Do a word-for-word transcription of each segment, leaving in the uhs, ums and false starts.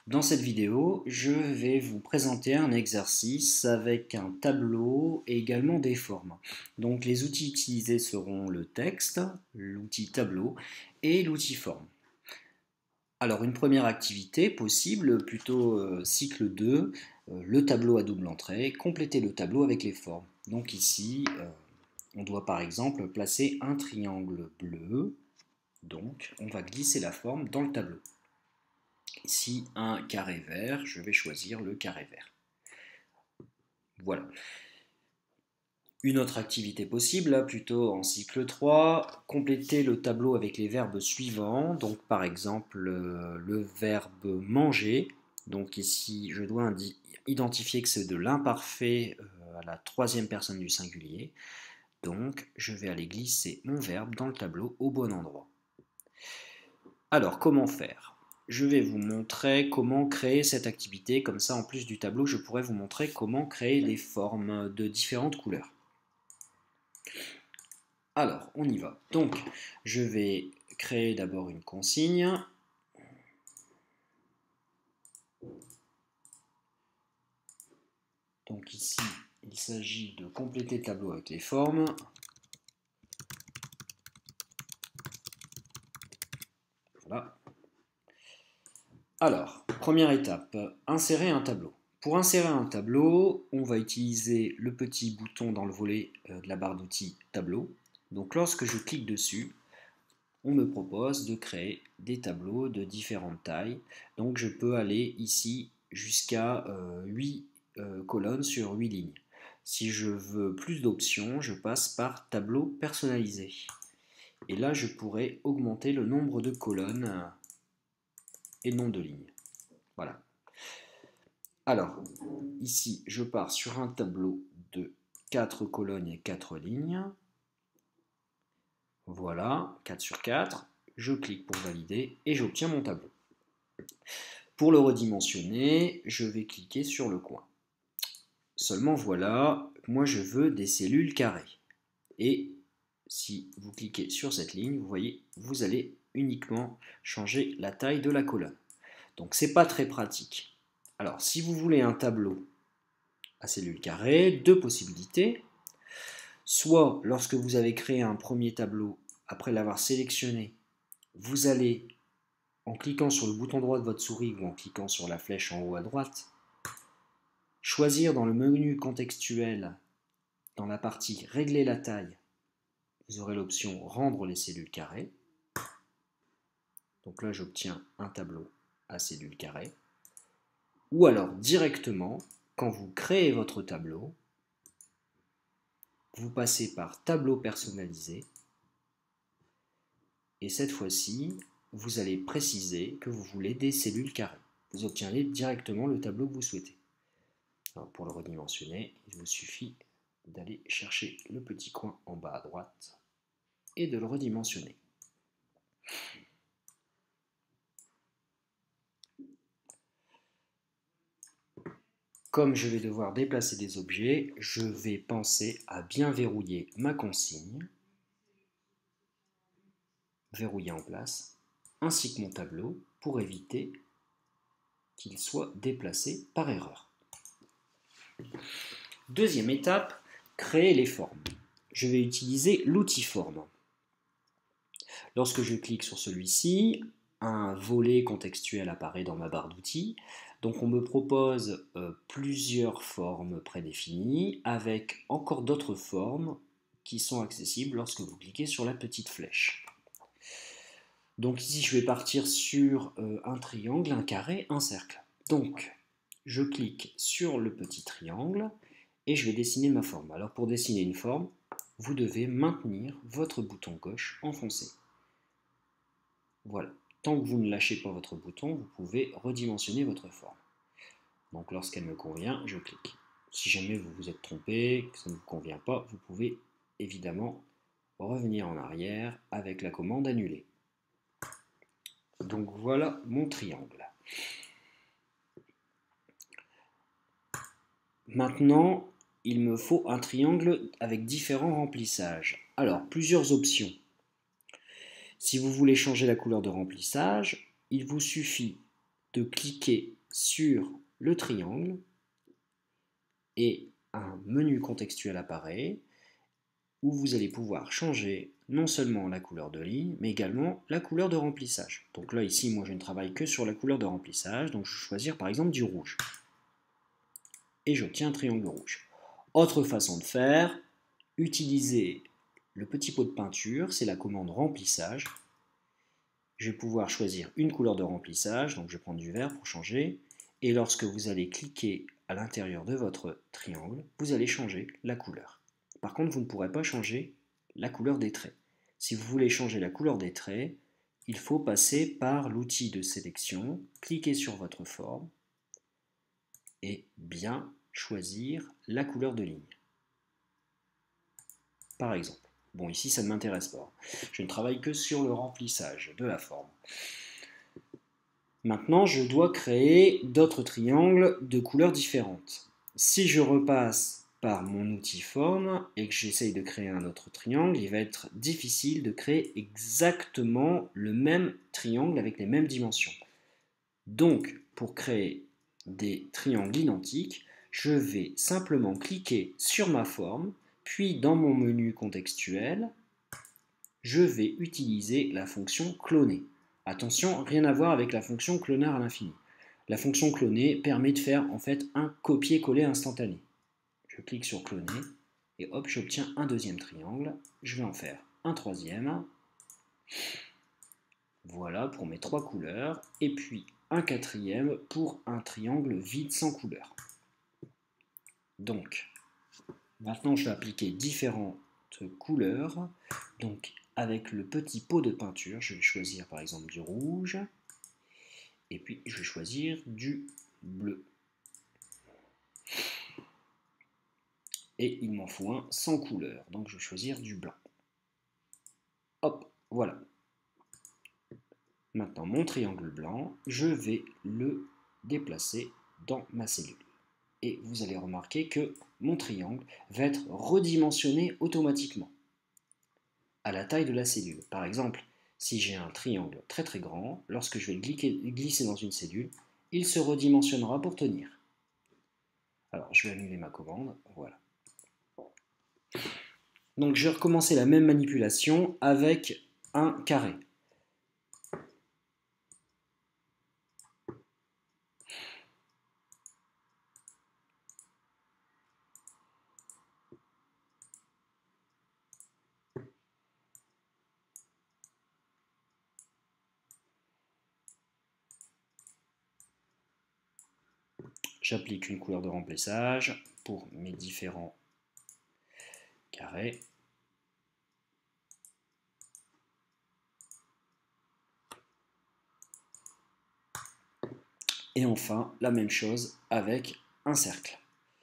Dans cette vidéo, je vais vous présenter un exercice avec un tableau et également des formes. Donc les outils utilisés seront le texte, l'outil tableau et l'outil forme. Alors une première activité possible, plutôt euh, cycle deux, euh, le tableau à double entrée, compléter le tableau avec les formes. Donc ici, euh, on doit par exemple placer un triangle bleu, donc on va glisser la forme dans le tableau. Ici, un carré vert, je vais choisir le carré vert. Voilà. Une autre activité possible, là, plutôt en cycle trois, compléter le tableau avec les verbes suivants. Donc par exemple, le, le verbe manger. Donc ici, je dois identifier que c'est de l'imparfait euh, à la troisième personne du singulier. Donc je vais aller glisser mon verbe dans le tableau au bon endroit. Alors, comment faire ? Je vais vous montrer comment créer cette activité, comme ça en plus du tableau, je pourrais vous montrer comment créer des formes de différentes couleurs. Alors, on y va. Donc, je vais créer d'abord une consigne. Donc ici, il s'agit de compléter le tableau avec les formes. Voilà. Alors, première étape, insérer un tableau. Pour insérer un tableau, on va utiliser le petit bouton dans le volet de la barre d'outils tableau. Donc lorsque je clique dessus, on me propose de créer des tableaux de différentes tailles. Donc je peux aller ici jusqu'à euh, huit euh, colonnes sur huit lignes. Si je veux plus d'options, je passe par tableau personnalisé. Et là, je pourrais augmenter le nombre de colonnes et non de lignes. Voilà. Alors, ici, je pars sur un tableau de quatre colonnes et quatre lignes. Voilà, quatre sur quatre. Je clique pour valider et j'obtiens mon tableau. Pour le redimensionner, je vais cliquer sur le coin. Seulement voilà, moi je veux des cellules carrées. Et si vous cliquez sur cette ligne, vous voyez, vous allez uniquement changer la taille de la colonne. Donc c'est pas très pratique. Alors si vous voulez un tableau à cellules carrées, deux possibilités. Soit lorsque vous avez créé un premier tableau, après l'avoir sélectionné, vous allez, en cliquant sur le bouton droit de votre souris ou en cliquant sur la flèche en haut à droite, choisir dans le menu contextuel, dans la partie régler la taille, vous aurez l'option rendre les cellules carrées. Donc là j'obtiens un tableau à cellules carrées. Ou alors directement, quand vous créez votre tableau, vous passez par tableau personnalisé. Et cette fois-ci, vous allez préciser que vous voulez des cellules carrées. Vous obtiendrez directement le tableau que vous souhaitez. Alors pour le redimensionner, il vous suffit d'aller chercher le petit coin en bas à droite et de le redimensionner. Comme je vais devoir déplacer des objets, je vais penser à bien verrouiller ma consigne, verrouiller en place, ainsi que mon tableau, pour éviter qu'il soit déplacé par erreur. Deuxième étape, créer les formes. Je vais utiliser l'outil forme. Lorsque je clique sur celui-ci, un volet contextuel apparaît dans ma barre d'outils. Donc on me propose euh, plusieurs formes prédéfinies avec encore d'autres formes qui sont accessibles lorsque vous cliquez sur la petite flèche. Donc ici je vais partir sur euh, un triangle, un carré, un cercle. Donc je clique sur le petit triangle et je vais dessiner ma forme. Alors pour dessiner une forme, vous devez maintenir votre bouton gauche enfoncé. Voilà. Tant que vous ne lâchez pas votre bouton, vous pouvez redimensionner votre forme. Donc lorsqu'elle me convient, je clique. Si jamais vous vous êtes trompé, que ça ne vous convient pas, vous pouvez évidemment revenir en arrière avec la commande annuler. Donc voilà mon triangle. Maintenant, il me faut un triangle avec différents remplissages. Alors, plusieurs options. Si vous voulez changer la couleur de remplissage, il vous suffit de cliquer sur le triangle et un menu contextuel apparaît où vous allez pouvoir changer non seulement la couleur de ligne, mais également la couleur de remplissage. Donc là, ici, moi, je ne travaille que sur la couleur de remplissage, donc je vais choisir par exemple du rouge. Et j'obtiens un triangle rouge. Autre façon de faire, utiliser le petit pot de peinture, c'est la commande remplissage. Je vais pouvoir choisir une couleur de remplissage, donc je vais prendre du vert pour changer, et lorsque vous allez cliquer à l'intérieur de votre triangle, vous allez changer la couleur. Par contre, vous ne pourrez pas changer la couleur des traits. Si vous voulez changer la couleur des traits, il faut passer par l'outil de sélection, cliquer sur votre forme et bien choisir la couleur de ligne. Par exemple. Bon, ici, ça ne m'intéresse pas. Je ne travaille que sur le remplissage de la forme. Maintenant, je dois créer d'autres triangles de couleurs différentes. Si je repasse par mon outil forme et que j'essaye de créer un autre triangle, il va être difficile de créer exactement le même triangle avec les mêmes dimensions. Donc, pour créer des triangles identiques, je vais simplement cliquer sur ma forme, puis dans mon menu contextuel, je vais utiliser la fonction cloner. Attention, rien à voir avec la fonction cloneur à l'infini. La fonction cloner permet de faire en fait un copier-coller instantané. Je clique sur cloner et hop, j'obtiens un deuxième triangle. Je vais en faire un troisième. Voilà pour mes trois couleurs. Et puis un quatrième pour un triangle vide sans couleur. Donc, maintenant je vais appliquer différentes couleurs. Donc, avec le petit pot de peinture, je vais choisir par exemple du rouge. Et puis je vais choisir du bleu. Et il m'en faut un sans couleur, donc je vais choisir du blanc. Hop, voilà. Maintenant mon triangle blanc, je vais le déplacer dans ma cellule. Et vous allez remarquer que mon triangle va être redimensionné automatiquement à la taille de la cellule. Par exemple, si j'ai un triangle très très grand, lorsque je vais le glisser dans une cellule, il se redimensionnera pour tenir. Alors je vais annuler ma commande, voilà. Donc je vais recommencer la même manipulation avec un carré. J'applique une couleur de remplissage pour mes différents carrés. Et enfin, la même chose avec un cercle.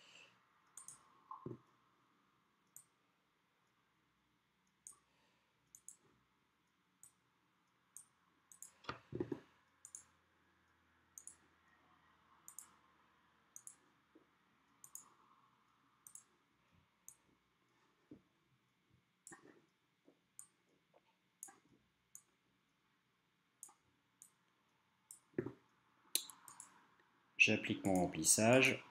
J'applique mon remplissage.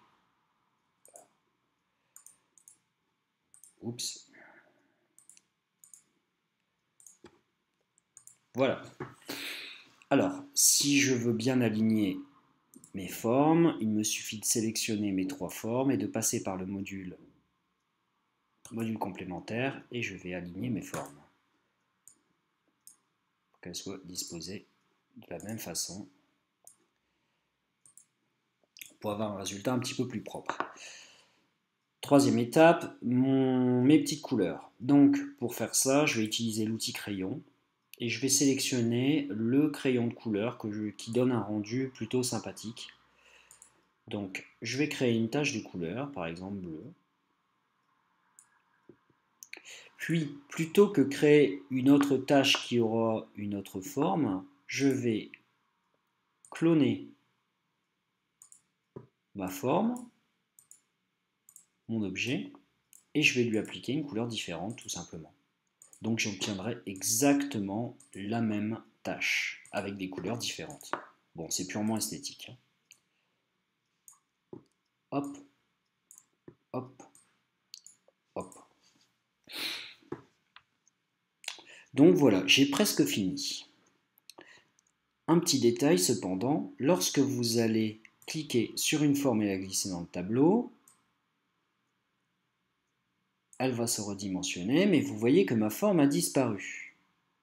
Oups. Voilà. Alors, si je veux bien aligner mes formes, il me suffit de sélectionner mes trois formes et de passer par le module, module complémentaire et je vais aligner mes formes pour qu'elles soient disposées de la même façon pour avoir un résultat un petit peu plus propre. Troisième étape, mon, mes petites couleurs. Donc pour faire ça, je vais utiliser l'outil crayon et je vais sélectionner le crayon de couleur que je, qui donne un rendu plutôt sympathique. Donc je vais créer une tache de couleur, par exemple bleu. Puis, plutôt que créer une autre tache qui aura une autre forme, je vais cloner ma forme, mon objet, et je vais lui appliquer une couleur différente tout simplement. Donc j'obtiendrai exactement la même tâche avec des couleurs différentes. Bon, c'est purement esthétique. hop, hop, hop. Donc voilà, j'ai presque fini. Un petit détail cependant, lorsque vous allez cliquer sur une forme et la glisser dans le tableau, elle va se redimensionner, mais vous voyez que ma forme a disparu.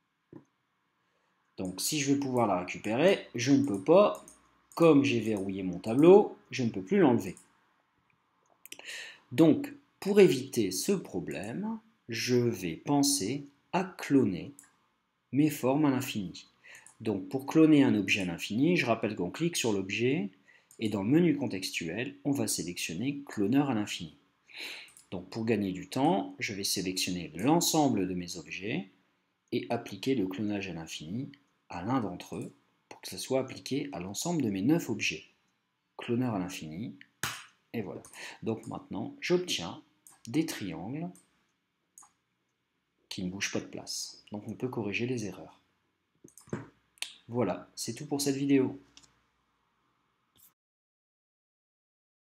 Donc si je veux pouvoir la récupérer, je ne peux pas. Comme j'ai verrouillé mon tableau, je ne peux plus l'enlever. Donc, pour éviter ce problème, je vais penser à cloner mes formes à l'infini. Donc, pour cloner un objet à l'infini, je rappelle qu'on clique sur l'objet et dans le menu contextuel, on va sélectionner cloneur à l'infini. Donc, pour gagner du temps, je vais sélectionner l'ensemble de mes objets et appliquer le clonage à l'infini à l'un d'entre eux pour que ce soit appliqué à l'ensemble de mes neuf objets. Cloneur à l'infini, et voilà. Donc maintenant, j'obtiens des triangles qui ne bougent pas de place. Donc on peut corriger les erreurs. Voilà, c'est tout pour cette vidéo.